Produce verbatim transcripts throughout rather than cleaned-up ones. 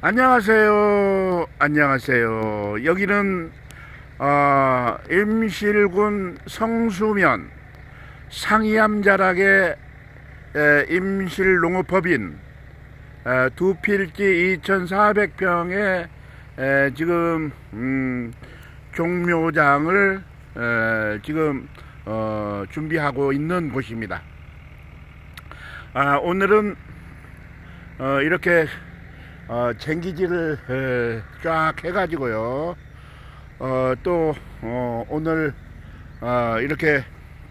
안녕하세요. 안녕하세요. 여기는 어, 임실군 성수면 상이암 자락의 임실농업법인 에, 두 필지 이천사백 평의 에, 지금 음, 종묘장을 에, 지금 어, 준비하고 있는 곳입니다. 아, 오늘은 어, 이렇게 어, 쟁기질을 에, 쫙 해가지고요. 어, 또 어, 오늘 어, 이렇게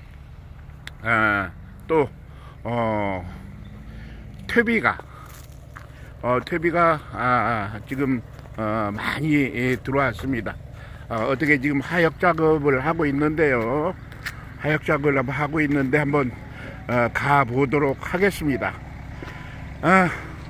아, 또 어, 퇴비가 어, 퇴비가 아, 아, 지금 어, 많이 예, 들어왔습니다. 어, 어떻게 지금 하역 작업을 하고 있는데요. 하역 작업을 하고 있는데 한번 어, 가 보도록 하겠습니다. 아,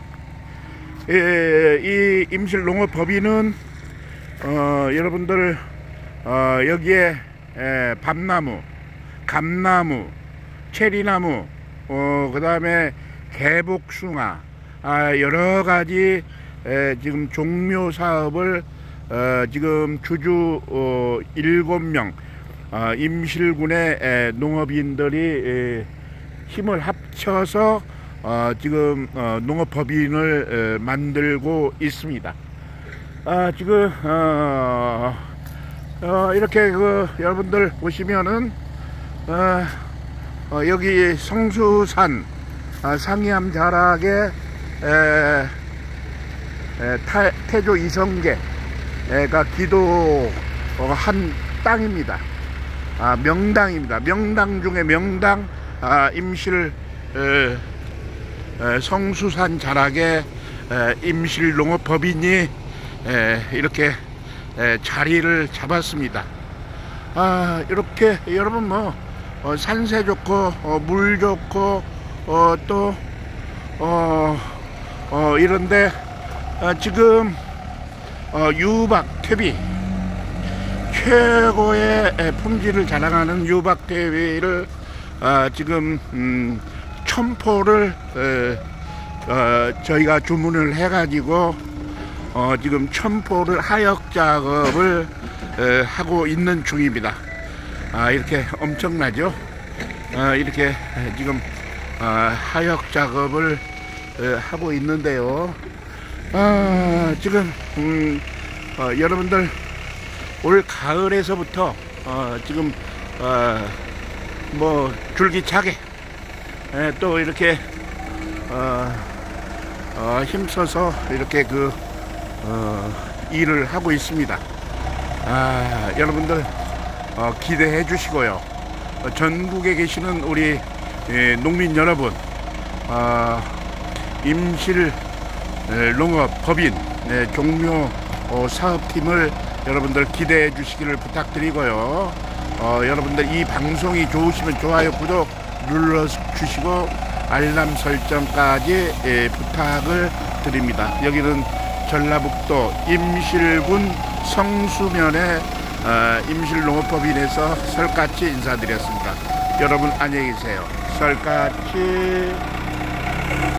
예, 이 임실농업법인은 어, 여러분들 어, 여기에 에, 밤나무, 감나무, 체리나무, 어, 그 다음에 개복숭아, 아, 여러가지 에, 지금 종묘 사업을 어, 지금 주주 어, 일곱 명 어, 임실군의 에, 농업인들이 에, 힘을 합쳐서 어, 지금 어, 농업법인을 에, 만들고 있습니다. 아, 지금 어, 어, 이렇게 그 여러분들 보시면은 어, 어, 여기 성수산 아, 상이암 자락에 에, 에, 타, 태조 이성계가 기도한 땅입니다. 아, 명당입니다. 명당 중에 명당 아, 임실 에, 에, 성수산 자락에 에, 임실농업법인이 에, 이렇게 에, 자리를 잡았습니다. 아, 이렇게 여러분 뭐 어, 산세 좋고 어, 물 좋고 어, 또 어, 어, 이런데 어, 지금 어, 유박 퇴비 최고의 품질을 자랑하는 유박 퇴비를 어, 지금 음, 천 포를 어, 어, 저희가 주문을 해가지고 어, 지금 천 포를 하역 작업을 어, 하고 있는 중입니다. 아, 이렇게 엄청나죠? 아, 이렇게 지금 어, 하역 작업을 어, 하고 있는데요. 아, 지금 음, 어, 여러분들 올 가을에서부터 어, 지금 어, 뭐 줄기차게 에, 또 이렇게 어, 어, 힘써서 이렇게 그 어, 일을 하고 있습니다. 아, 여러분들 어, 기대해 주시고요. 어, 전국에 계시는 우리 예, 농민 여러분, 어, 임실 예, 농업법인 예, 종묘 어, 사업팀을 여러분들 기대해 주시기를 부탁드리고요. 어, 여러분들 이 방송이 좋으시면 좋아요, 구독 눌러주시고 알람 설정까지 예, 부탁을 드립니다. 여기는 전라북도 임실군 성수면의 어, 임실농업법인에서 설까치 인사드렸습니다. 여러분 안녕히 계세요. 설까치.